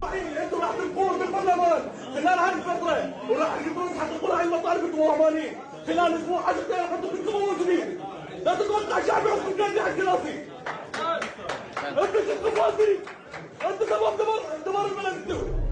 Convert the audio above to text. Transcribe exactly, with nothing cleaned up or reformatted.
رايحين انتوا راح تبقون بالبرلمان خلال هذه الفتره، وراح تقدرون تحققون هاي المطالب الطوامانيه خلال اسبوع عشرة ايام انتم كنتم موجودين. لا تتوقع الشعب يحكم جنبي على الكراسي. انتوا كنتم فاسدين، انتوا سبب دمار دمار البلد انتوا.